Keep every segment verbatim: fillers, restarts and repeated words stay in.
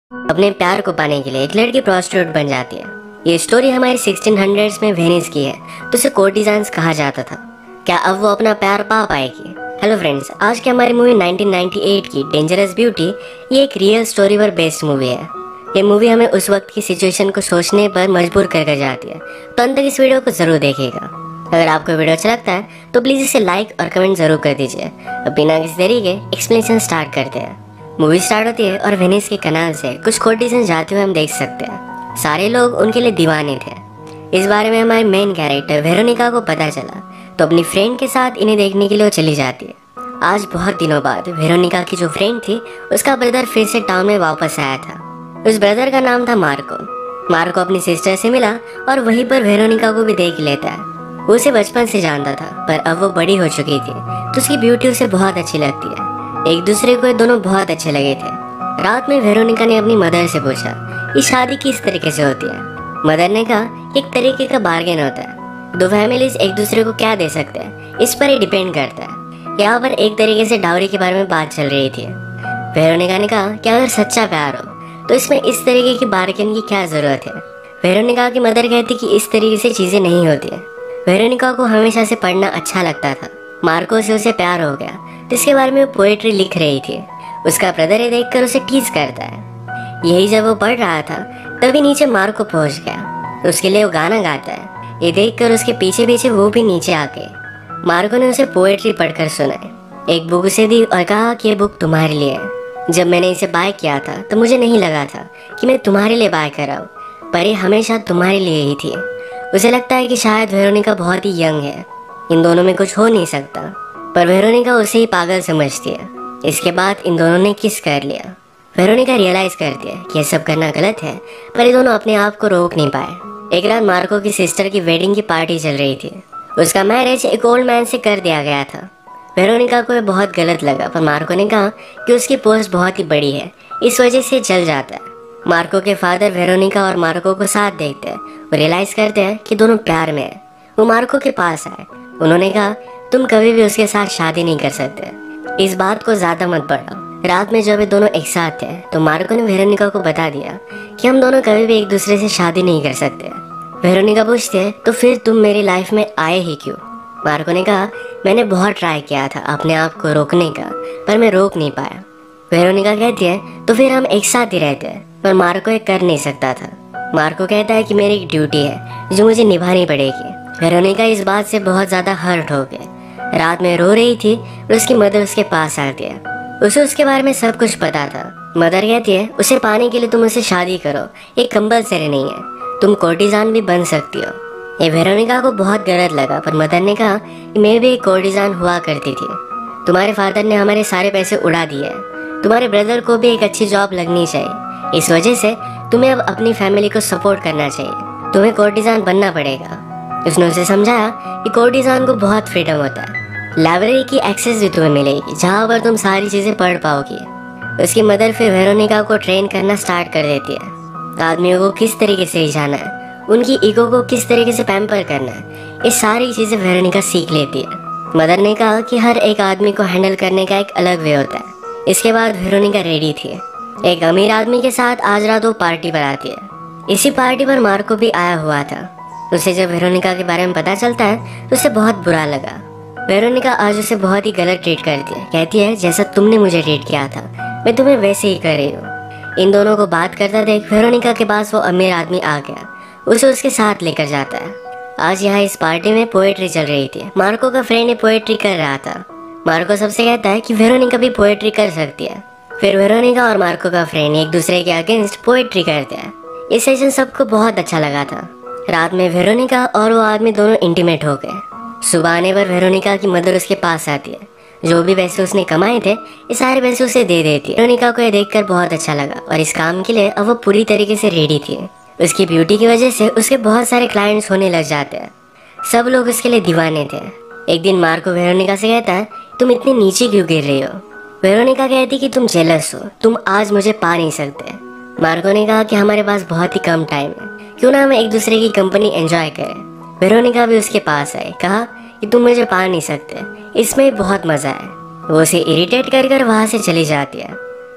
अपने प्यार को पाने के लिए एक लड़की प्रोस्टिट्यूट बन जाती है। ये स्टोरी हमारे सिक्सटीन हंड्रेड्स में वेनिस की है, तो उसे कोर्टिजान्स कहा जाता था। क्या अब वो अपना प्यार पा पाएगी? हेलो फ्रेंड्स, आज की हमारी मूवी नाइनटीन नाइंटी एट की डेंजरस ब्यूटी ये एक रियल स्टोरी पर बेस्ड मूवी है। ये मूवी हमें उस वक्त की सिचुएशन को सोचने पर मजबूर कर कर जाती है, तो अंत तक इस वीडियो को जरूर देखिएगा। अगर आपको वीडियो अच्छा लगता है तो प्लीज़ इसे लाइक और कमेंट जरूर कर दीजिए। अब बिना किसी देरी के एक्सप्लेनेशन स्टार्ट करते हैं। मूवी स्टार्ट होती है और वेनिस के कनाल से कुछ कोर्टिजन जाते हुए हम देख सकते हैं। सारे लोग उनके लिए दीवाने थे। इस बारे में हमारे मेन कैरेक्टर वेरोनिका को पता चला, तो अपनी फ्रेंड के साथ इन्हें देखने के लिए वो चली जाती है। आज बहुत दिनों बाद वेरोनिका की जो फ्रेंड थी उसका ब्रदर फिर से टाउन में वापस आया था। उस ब्रदर का नाम था मार्को। मार्को अपनी सिस्टर से मिला और वहीं पर वेरोनिका को भी देख लेता है। वो उसे बचपन से जानता था, पर अब वो बड़ी हो चुकी थी तो उसकी ब्यूटी उसे बहुत अच्छी लगती है। एक दूसरे को दोनों बहुत अच्छे लगे थे। रात में वेरोनिका ने अपनी मदर से पूछा ये शादी किस तरीके से होती है। मदर ने कहा एक तरीके का बार्गेन होता है, दो फैमिलीज एक दूसरे को क्या दे सकते हैं इस पर ही डिपेंड करता है। यहाँ पर एक तरीके से डाउरी के बारे में बात चल रही थी। वेरोनिका ने कहा कि अगर सच्चा प्यार हो तो इसमें इस तरीके की बार्गेन की क्या जरूरत है। वेरोनिका की मदर कहती कि इस तरीके से चीजें नहीं होती है। वेरोनिका को हमेशा से पढ़ना अच्छा लगता था। मार्को से उसे प्यार हो गया, जिसके बारे में वो पोएट्री लिख रही थी। उसका ब्रदर ये देखकर उसे टीज करता है। यही जब वो पढ़ रहा था तभी नीचे मार्को पहुंच गया, तो उसके लिए वो गाना गाता है। ये देखकर उसके पीछे पीछे वो भी नीचे आके मार्को ने उसे पोएट्री पढ़कर सुनाई। एक बुक उसे दी और कहा कि ये बुक तुम्हारे लिए है। जब मैंने इसे बाय किया था तो मुझे नहीं लगा था कि मैं तुम्हारे लिए बाय कर रहा हूँ, पर ये हमेशा तुम्हारे लिए ही थी। उसे लगता है कि शायद वेरोनिका बहुत ही यंग है, इन दोनों में कुछ हो नहीं सकता, पर वेरोनिका उसे ही पागल समझती है। इसके बाद इन दोनों ने किस कर लिया। वेरोनिका रियलाइज करती है कि ये सब करना गलत है, पर ये दोनों अपने आप को रोक नहीं पाए। एक रात मार्को की सिस्टर की वेडिंग की पार्टी चल रही थी। उसका मैरिज एक ओल्ड मैन से कर दिया गया था। वेरोनिका को ये बहुत गलत लगा, पर मार्को ने कहा कि उसकी पोस्ट बहुत ही बड़ी है, इस वजह से चल जाता है। मार्को के फादर वेरोनिका और मार्को को साथ देखते हैं। वो रियलाइज करते हैं कि दोनों प्यार में है। वो मार्को के पास आए। उन्होंने कहा तुम कभी भी उसके साथ शादी नहीं कर सकते, इस बात को ज्यादा मत बढ़ाओ। रात में जब ये दोनों एक साथ थे तो मार्को ने वेरोनिका को बता दिया कि हम दोनों कभी भी एक दूसरे से शादी नहीं कर सकते। वेरोनिका पूछती है तो फिर तुम मेरी लाइफ में आए ही क्यों। मार्को ने कहा मैंने बहुत ट्राई किया था अपने आप को रोकने का, पर मैं रोक नहीं पाया। वेरोनिका कहती है तो फिर हम एक साथ ही रहते हैं, पर मार्को ये कर नहीं सकता था। मार्को कहता है कि मेरी एक ड्यूटी है जो मुझे निभानी पड़ेगी। वेरोनिका इस बात से बहुत ज्यादा हर्ट हो गई। रात में रो रही थी और उसकी मदर उसके पास आती है। उसे उसके बारे में सब कुछ पता था। मदर कहती है उसे पाने के लिए तुम उससे शादी करो, ये कंपलसरी नहीं है, तुम कोर्टिजान भी बन सकती हो। ये वेरोनिका को बहुत गलत लगा, पर मदर ने कहा कि मैं भी एक कोर्टिजान हुआ करती थी। तुम्हारे फादर ने हमारे सारे पैसे उड़ा दिए, तुम्हारे ब्रदर को भी एक अच्छी जॉब लगनी चाहिए, इस वजह से तुम्हें अब अपनी फैमिली को सपोर्ट करना चाहिए, तुम्हें कोर्टिजान बनना पड़ेगा। उसने उसे समझाया कि कोर्टिजान को बहुत फ्रीडम होता है, लाइब्रेरी की एक्सेस भी तुम्हें मिलेगी जहाँ पर तुम सारी चीजें पढ़ पाओगी। उसकी मदर फिर वेरोनिका को ट्रेन करना स्टार्ट कर देती है। आदमियों को किस तरीके से रिझाना है, उनकी ईगो को किस तरीके से पैम्पर करना है, ये सारी चीजें वेरोनिका सीख लेती है। मदर ने कहा कि हर एक आदमी को हैंडल करने का एक अलग वे होता है। इसके बाद वेरोनिका रेडी थी। एक अमीर आदमी के साथ आज रात वो पार्टी पर आती है। इसी पार्टी पर मार्को भी आया हुआ था। उसे जब वेरोनिका के बारे में पता चलता है तो उसे बहुत बुरा लगा। वेरोनिका आज उसे बहुत ही गलत ट्रीट करती है। कहती है जैसा तुमने मुझे ट्रीट किया था मैं तुम्हें वैसे ही कर रही हूँ। इन दोनों को बात करता देख वेरोनिका के पास वो अमीर आदमी आ गया। उसे उसके साथ लेकर जाता है। आज यहाँ इस पार्टी में पोएट्री चल रही थी। मार्को का फ्रेंड पोएट्री कर रहा था। मार्को सबसे कहता है कि वेरोनिका भी पोएट्री कर सकती है। फिर वेरोनिका और मार्को का फ्रेंड एक दूसरे के अगेंस्ट पोएट्री करते हैं। ये सेशन सबको बहुत अच्छा लगा था। रात में वेरोनिका और वो आदमी दोनों इंटीमेट हो गए। सुबह आने पर वेरोनिका की मदर उसके पास आती है। जो भी पैसे उसने कमाए थे ये सारे पैसे उसे दे देती है। वेरोनिका को यह देखकर बहुत अच्छा लगा और इस काम के लिए अब वो पूरी तरीके से रेडी थी। उसकी ब्यूटी की वजह से उसके बहुत सारे क्लाइंट्स होने लग जाते हैं। सब लोग उसके लिए दीवाने थे। एक दिन मार्को वेरोनिका से कहता है तुम इतनी नीचे क्यों गिर रही हो। वेरोनिका कहती कि तुम जेलस हो, तुम आज मुझे पा नहीं सकते। मार्को ने कहा कि हमारे पास बहुत ही कम टाइम है, क्यों ना हम एक दूसरे की कंपनी एंजॉय करें। वेरोनिका भी उसके पास आई। कहा कि तुम मुझे पा नहीं सकते, इसमें बहुत मजा है। वो उसे इरिटेट कर कर वहाँ से चली जाती है।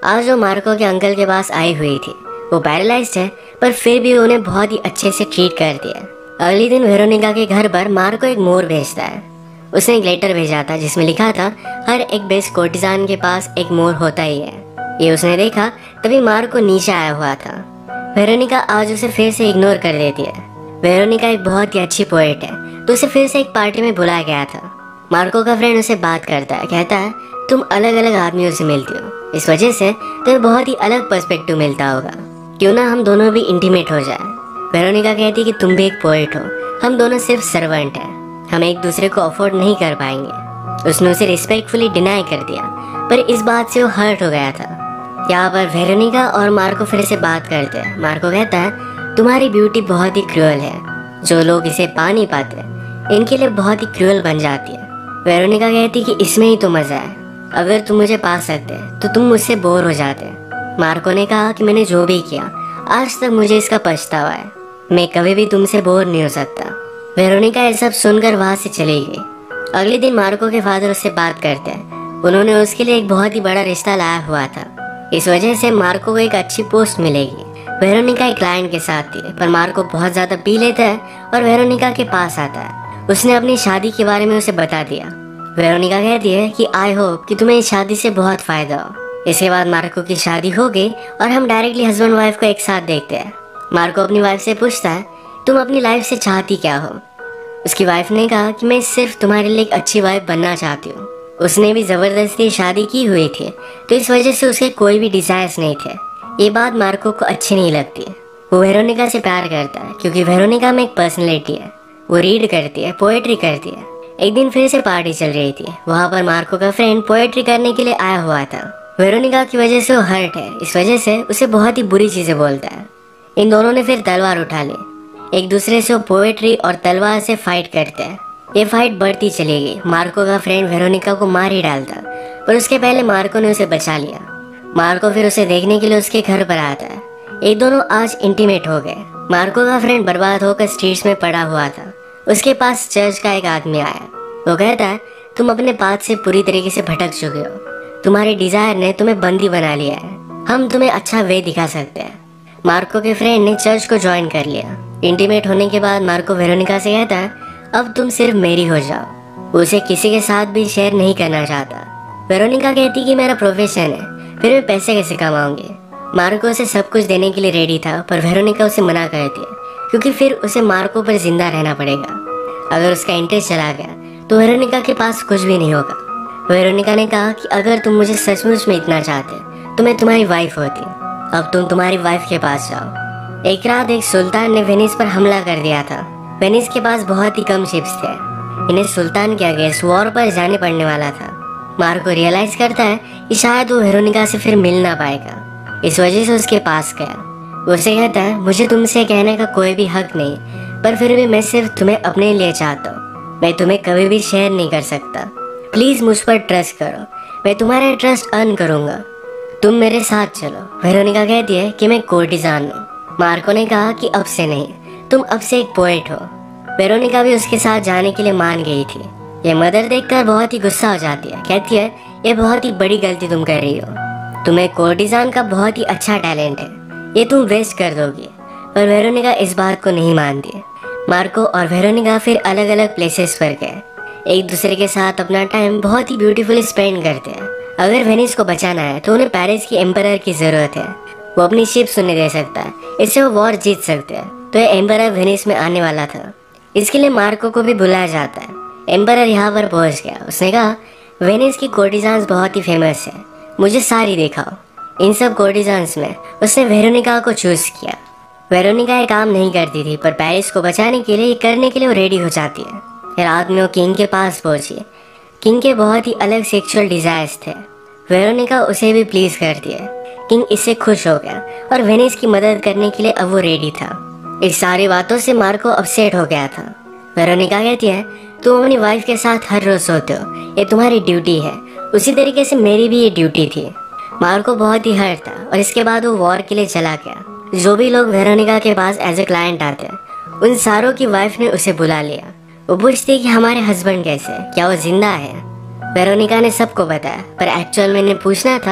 आज वो मार्को के अंकल के पास आई हुई थी। वो पैरालाइज्ड है पर फिर भी उन्हें बहुत ही अच्छे से ट्रीट कर दिया। अगले दिन वेरोनिका के घर पर मार्को एक मोर भेजता है। उसने एक लेटर भेजा था जिसमें लिखा था हर एक बेस्ट कोर्टिजान के पास एक मोर होता ही है। ये उसने देखा तभी मार्को नीचे आया हुआ था। वेरोनिका आज उसे फिर से इग्नोर कर देती है। वेरोनिका एक बहुत ही अच्छी पोएट है तो उसे फिर से एक पार्टी में बुलाया गया था। मार्को का फ्रेंड उसे बात करता है, कहता है तुम अलग अलग आदमियों से मिलती हो, इस वजह से तुम्हें बहुत ही अलग पर्सपेक्टिव मिलता होगा, क्यों ना हम दोनों भी इंटीमेट हो जाए। वेरोनिका कहती कि तुम भी एक पोएट हो, हम दोनों सिर्फ सर्वेंट हैं, हम एक दूसरे को अफोर्ड नहीं कर पाएंगे। उसने उसे रिस्पेक्टफुली डिनाई कर दिया पर इस बात से वो हर्ट हो गया था। यहाँ पर वेरोनिका और मार्को फिर से बात करते हैं। मार्को कहता है तुम्हारी ब्यूटी बहुत ही क्रूअल है, जो लोग इसे पा नहीं पाते इनके लिए बहुत ही क्रूअल बन जाती है। वेरोनिका कहती कि इसमें ही तो मजा है, अगर तुम मुझे पा सकते तो तुम मुझसे बोर हो जाते। मार्को ने कहा कि मैंने जो भी किया आज तक मुझे इसका पछतावा है, मैं कभी भी तुमसे बोर नहीं हो सकता। वेरोनिका ये सब सुनकर वहां से चली गई। अगले दिन मार्को के फादर उससे बात करते हैं। उन्होंने उसके लिए एक बहुत ही बड़ा रिश्ता लाया हुआ था, इस वजह से मार्को को एक अच्छी पोस्ट मिलेगी। वेरोनिका एक क्लाइंट के साथ थी पर मार्को बहुत ज्यादा पी लेता है और वेरोनिका के पास आता है। उसने अपनी शादी के बारे में उसे बता दिया। वेरोनिका कहती है कि आई होप कि तुम्हें इस शादी से बहुत फायदा हो। इसके बाद मार्को की शादी हो गई और हम डायरेक्टली हस्बैंड वाइफ को एक साथ देखते हैं। मार्को अपनी वाइफ से पूछता है तुम अपनी लाइफ से चाहती क्या हो। उसकी वाइफ ने कहा कि मैं सिर्फ तुम्हारे लिए एक अच्छी वाइफ बनना चाहती हूँ। उसने भी जबरदस्ती शादी की हुई थी तो इस वजह से उसके कोई भी डिजायर्स नहीं थे। ये बात मार्को को अच्छी नहीं लगती। वो वेरोनिका से प्यार करता है क्योंकि वेरोनिका में एक पर्सनैलिटी है, वो रीड करती है, पोएट्री करती है। एक दिन फिर से पार्टी चल रही थी। वहाँ पर मार्को का फ्रेंड पोएट्री करने के लिए आया हुआ था। वेरोनिका की वजह से वो हर्ट है, इस वजह से उसे बहुत ही बुरी चीजें बोलता है। इन दोनों ने फिर तलवार उठा ली। एक दूसरे से वो पोएट्री और तलवार से फाइट करते हैं। ये फाइट बढ़ती चली गई। मार्को का फ्रेंड वेरोनिका को मार ही डालता पर उसके पहले मार्को ने उसे बचा लिया। मार्को फिर उसे देखने के लिए उसके घर पर आता है। ये दोनों आज इंटीमेट हो गए। मार्को का फ्रेंड बर्बाद होकर स्ट्रीट्स में पड़ा हुआ था। उसके पास चर्च का एक आदमी आया। वो कहता है तुम अपने पाथ से पूरी तरीके से भटक चुके हो, तुम्हारे डिजायर ने तुम्हें बंदी बना लिया है, हम तुम्हें अच्छा वे दिखा सकते हैं। मार्को के फ्रेंड ने चर्च को ज्वाइन कर लिया। इंटीमेट होने के बाद मार्को वेरोनिका से कहता है अब तुम सिर्फ मेरी हो जाओ। उसे किसी के साथ भी शेयर नहीं करना चाहता। वेरोनिका कहती कि मेरा प्रोफेशन है, फिर मैं पैसे कैसे कमाऊंगी। मार्को उसे सब कुछ देने के लिए रेडी था पर वेरोनिका उसे मना करती है क्योंकि फिर उसे मार्को पर जिंदा रहना पड़ेगा। अगर उसका इंटरेस्ट चला गया तो वेरोनिका के पास कुछ भी नहीं होगा। वेरोनिका ने कहा कि अगर तुम मुझे सचमुच में इतना चाहते तो मैं तुम्हारी वाइफ होती। अब तुम तुम्हारी वाइफ के पास जाओ। एक रात एक सुल्तान ने वेनिस पर हमला कर दिया था। वेनिस के पास बहुत ही कम शिप्स थे। इन्हें सुल्तान के अगेंस्ट वॉर पर जाने पड़ने वाला था। मार्को रियलाइज करता है कि शायद वो वेरोनिका से फिर मिल ना पाएगा, इस वजह से उसके पास गया। वो उसे कहता है मुझे तुमसे कहने का कोई भी हक नहीं, पर फिर भी मैं सिर्फ तुम्हें अपने लिए चाहता हूँ। मैं तुम्हें कभी भी शेयर नहीं कर सकता, प्लीज मुझ पर ट्रस्ट करो, मैं तुम्हारा ट्रस्ट अर्न करूंगा, तुम मेरे साथ चलो। वेरोनिका कहती है कि मैं कोर्टिजान हूँ। मार्को ने कहा कि अब से नहीं, तुम अब से एक पोएट हो। वेरोनिका भी उसके साथ जाने के लिए मान गई थी। ये मदर देखकर बहुत ही गुस्सा हो जाती है। कहती है ये बहुत ही बड़ी गलती तुम कर रही हो, तुम्हें कोर्टिजान का बहुत ही अच्छा टैलेंट है, ये तुम वेस्ट कर दोगी। पर वेरोनिका इस बात को नहीं मानती। मार्को और वेरोनिका फिर अलग अलग प्लेसेस पर गए, एक दूसरे के साथ अपना टाइम बहुत ही ब्यूटीफुली स्पेंड करते हैं। अगर वेनिस को बचाना है तो उन्हें पेरिस की एम्परर की जरूरत है। वो अपनी शिप्स उन्हें दे सकता है, इससे वो वॉर जीत सकते हैं। तो ये एम्परर वेनिस में आने वाला था। इसके लिए मार्को को भी बुलाया जाता है। एम्परर यहाँ पर पहुंच गया। उसने कहा वेनिस की कोर्टिजान्स बहुत ही फेमस है, मुझे सारी दिखाओ। इन सब कोर्टिजान्स में उसने वेरोनिका को चूज किया। वेरोनिका ये काम नहीं करती थी पर पेरिस को बचाने के लिए ये करने के लिए वो रेडी हो जाती है। रात में वो किंग के पास पहुंची। किंग के बहुत ही अलग सेक्सुअल डिजायर्स थे। वेरोनिका उसे भी प्लीज करती है। किंग इससे खुश हो गया और वेनिस की मदद करने के लिए अब वो रेडी था। इस सारी बातों से मार्को अपसेट हो गया था। वेरोनिका कहती है तुम अपनी वाइफ के साथ हर रोज सोते हो, ये तुम्हारी ड्यूटी है, उसी तरीके से मेरी भी ये ड्यूटी थी। मार्को बहुत ही हर्ट था और इसके बाद वो वॉर के लिए चला गया। जो भी लोग वेरोनिका के पास एज ए क्लाइंट आते हैं उन सारों की वाइफ ने उसे बुला लिया। वो पूछती कि हमारे हस्बैंड कैसे, क्या वो जिंदा है। वेरोनिका ने सबको बताया पर एक्चुअल में इन्हें पूछना था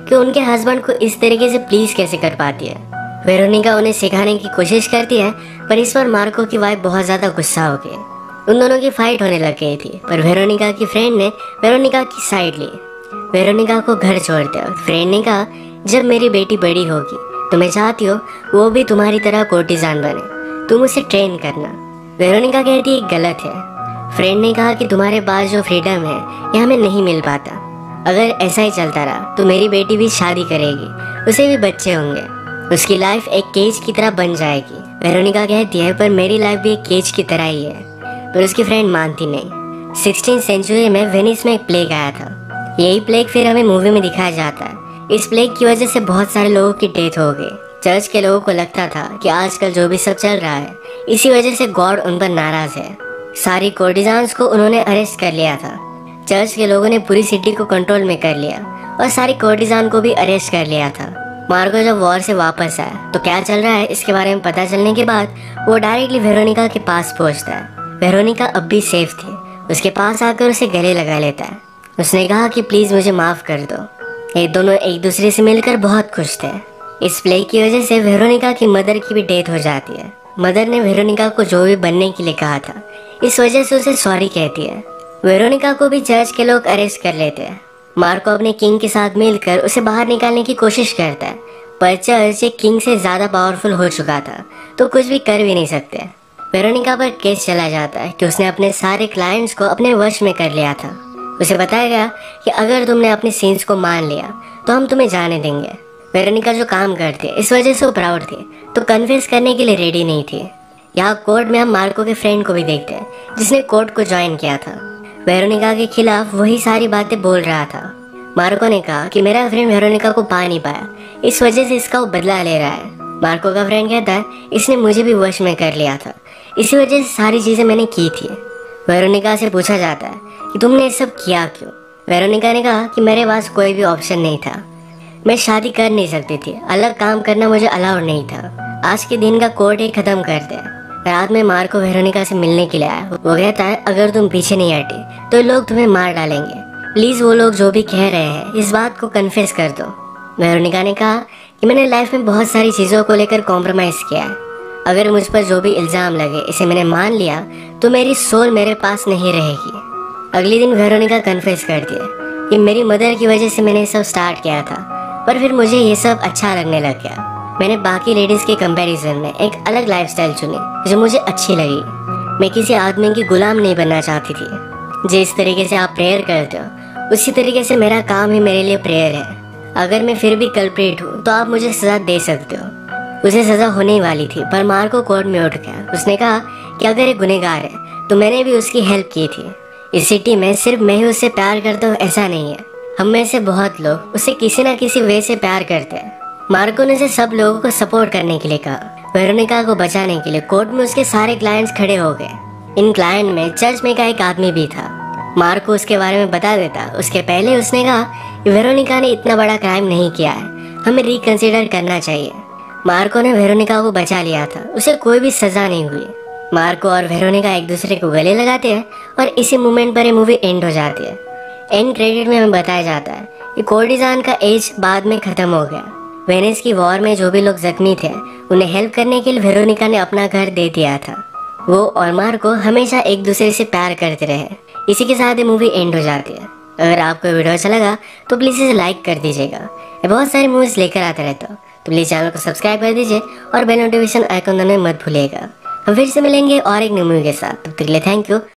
कि उनके हस्बैंड को इस तरीके से प्लीज कैसे कर पाती है। वेरोनिका उन्हें सिखाने की कोशिश करती है, पर इस पर मार्को की वाइफ बहुत ज्यादा गुस्सा हो गई। उन दोनों की फाइट होने लग गई थी, पर वेरोनिका की फ्रेंड ने वेरोनिका की साइड ली। वेरोनिका को घर छोड़ते वक्त फ्रेंड ने कहा, जब मेरी बेटी बड़ी होगी तो मैं चाहती हूँ वो भी तुम्हारी तरह कोर्टिजान बने, तुम उसे ट्रेन करना। वेरोनिका कहती है गलत है। फ्रेंड ने कहा कि तुम्हारे पास जो फ्रीडम है ये हमें नहीं मिल पाता। अगर ऐसा ही चलता रहा तो मेरी बेटी भी शादी करेगी, उसे भी बच्चे होंगे, उसकी लाइफ एक केज की तरह बन जाएगी। वेरोनिका कहती है पर मेरी लाइफ भी एक केज की तरह ही है, पर उसकी फ्रेंड मानती नहीं। सिक्सटीन सेंचुरी में वेनिस में एक प्लेग आया था। यही प्लेग फिर हमें मूवी में दिखाया जाता है। इस प्लेग की वजह से बहुत सारे लोगों की डेथ हो गई। चर्च के लोगों को लगता था कि आजकल जो भी सब चल रहा है इसी वजह से गॉड उन पर नाराज है। सारी कोर्टिजान्स को उन्होंने अरेस्ट कर लिया था। चर्च के लोगों ने पूरी सिटी को कंट्रोल में कर लिया और सारी कोर्टिजान को भी अरेस्ट कर लिया था। मार्को जब वॉर से वापस आया तो क्या चल रहा है इसके बारे में पता चलने के बाद वो डायरेक्टली वेरोनिका के पास पहुंचता है। वेरोनिका अब भी सेफ थी, उसके पास आकर उसे गले लगा लेता है। उसने कहा कि प्लीज मुझे माफ कर दो। ये दोनों एक दूसरे से मिलकर बहुत खुश थे। इस प्लेग की वजह से वेरोनिका की मदर की भी डेथ हो जाती है। मदर ने वेरोनिका को जो भी बनने के लिए कहा था इस वजह से उसे सॉरी कहती है। वेरोनिका को भी चर्च के लोग अरेस्ट कर लेते हैं। मार्को अपने किंग के साथ मिलकर उसे बाहर निकालने की कोशिश करता है, पर चर्च एक किंग से ज्यादा पावरफुल हो चुका था तो कुछ भी कर भी नहीं सकते। वेरोनिका पर केस चला जाता है कि उसने अपने सारे क्लाइंट्स को अपने वश में कर लिया था। उसे बताया गया कि अगर तुमने अपने सीन्स को मान लिया तो हम तुम्हें जाने देंगे। वेरोनिका जो काम करती है इस वजह से वो प्राउड थी तो कन्फेस करने के लिए रेडी नहीं थी। यहाँ कोर्ट में हम मार्को के फ्रेंड को भी देखते हैं जिसने कोर्ट को ज्वाइन किया था। वेरोनिका के खिलाफ वही सारी बातें बोल रहा था। मार्को ने कहा कि मेरा फ्रेंड वेरोनिका को पा नहीं पाया, इस वजह से इसका वो बदला ले रहा है। मार्को का फ्रेंड कहता है इसने मुझे भी वश में कर लिया था, इसी वजह से सारी चीजें मैंने की थी। वेरोनिका से पूछा जाता है कि तुमने ये सब किया क्यों। वेरोनिका ने कहा कि मेरे पास कोई भी ऑप्शन नहीं था, मैं शादी कर नहीं सकती थी, अलग काम करना मुझे अलाउड नहीं था। आज के दिन का कोर्ट ही खत्म कर दे। रात में मार्को वेरोनिका से मिलने के लिए आया। वो कहता है अगर तुम पीछे नहीं हटी तो लोग तुम्हें मार डालेंगे, प्लीज वो लोग जो भी कह रहे हैं इस बात को कन्फेस कर दो। वेरोनिका ने कहा कि मैंने लाइफ में बहुत सारी चीजों को लेकर कॉम्प्रोमाइज किया है, अगर मुझ पर जो भी इल्जाम लगे इसे मैंने मान लिया तो मेरी सोल मेरे पास नहीं रहेगी। अगले दिन वेरोनिका कन्फेस करती है कि मेरी मदर की वजह से मैंने सब स्टार्ट किया था, पर फिर मुझे ये सब अच्छा लगने लग गया। मैंने बाकी लेडीज के कंपैरिजन में एक अलग लाइफस्टाइल चुनी जो मुझे अच्छी लगी। मैं किसी आदमी की गुलाम नहीं बनना चाहती थी। जिस तरीके से आप प्रेयर करते हो उसी तरीके से मेरा काम ही मेरे लिए प्रेयर है। अगर मैं फिर भी कल्प्रिट हूँ तो आप मुझे सजा दे सकते हो। उसे सजा होने वाली थी पर मार्को कोर्ट में उठ गया। उसने कहा कि अगर एक गुनहगार है तो मैंने भी उसकी हेल्प की थी। इस सिटी में सिर्फ मैं ही उससे प्यार करता हूँ ऐसा नहीं है, हम में से बहुत लोग उसे किसी न किसी वे से प्यार करते हैं। मार्को ने उसे सब लोगों को सपोर्ट करने के लिए कहा। वेरोनिका को बचाने के लिए कोर्ट में उसके सारे क्लाइंट्स खड़े हो गए। इन क्लाइंट में चर्च में का एक आदमी भी था। मार्को उसके बारे में बता देता। उसके पहले उसने कहा कि वेरोनिका ने इतना बड़ा क्राइम नहीं किया है, हमें रिकंसिडर करना चाहिए। मार्को ने वेरोनिका को बचा लिया था, उसे कोई भी सजा नहीं हुई। मार्को और वेरोनिका एक दूसरे को गले लगाते हैं और इसी मोमेंट पर ये मूवी एंड हो जाती है। एंड क्रेडिट में हमें बताया जाता है कि कोर्टिजान का एज बाद में खत्म हो गया। वेनिस की वॉर में जो भी लोग जख्मी थे उन्हें हेल्प करने के लिए वेरोनिका ने अपना घर दे दिया था। वो और मार्को हमेशा एक दूसरे से प्यार करते रहे। इसी के साथ ये मूवी एंड हो जाती है। अगर आपको वीडियो अच्छा लगा तो प्लीज़ इसे लाइक कर दीजिएगा। मैं बहुत सारी मूवीज लेकर आता रहता हूँ तो प्लीज़ चैनल को सब्सक्राइब कर दीजिए और बेल नोटिफिकेशन आइकन दबाना मत भूलिएगा। हम फिर से मिलेंगे और एक न्यू मूवी के साथ। तब तक के लिए थैंक यू।